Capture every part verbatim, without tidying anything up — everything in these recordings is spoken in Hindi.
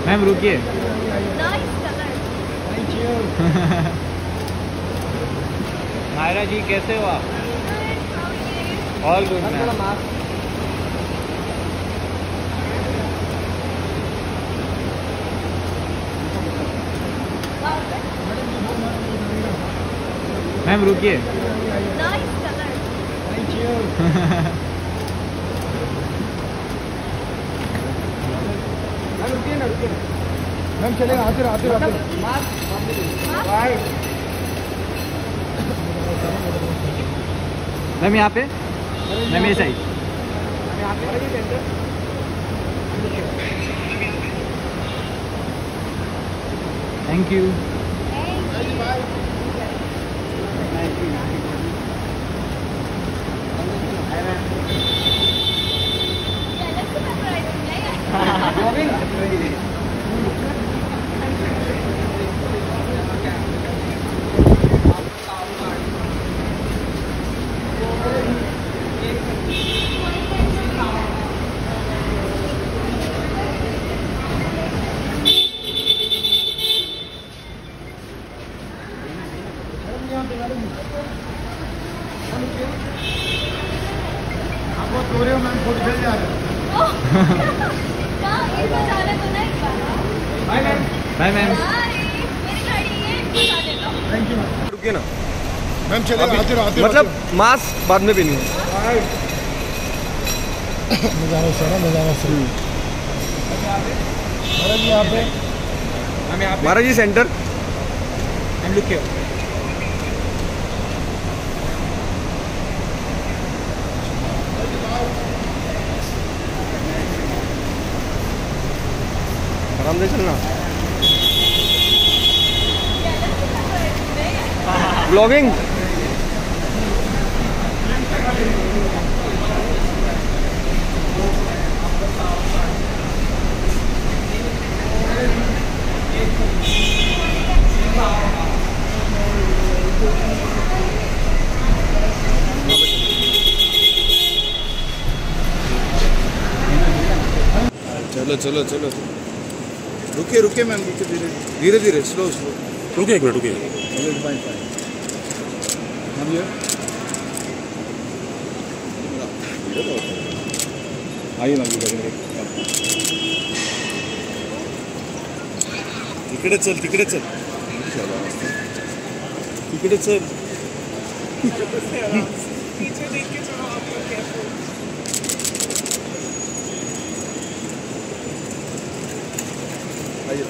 मैम रुकिए। मायरा जी कैसे हो आप? All good ma'am. मैम रुकिए। मैम चलेगा, आते रहो आते रहो आते मैम यहाँ पे, मैम ये साइड। Thank you. आप बहुत रो रहे हो मैम, फोटो भेज जा रहे हो। Bye ma'am. Bye ma'am. Thank you ma'am. रुकिए ना मैम चलेगा, आते रहो आते रहो। मतलब मास्क बाद में पहनिए। नज़ारा सर, नज़ारा सर। महाराज जी यहाँ पे, महाराज जी सेंटर। मैम रुकिए। आराम से चलना। ब्लॉगिंग। चलो चलो चलो रुकिए रुकिए मैम, रुकिए धीरे धीरे धीरे स्लो स्लो। रुकिए एक मिनट रुकिए। Fine fine. हम ये आइए मैम, तिकडे चल तिकडे चल तिकडे चल। पीछे देख के चलो आप लोग कैसे।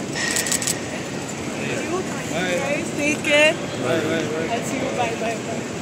Guys, take care. Bye bye bye. I'll see you. Bye bye bye.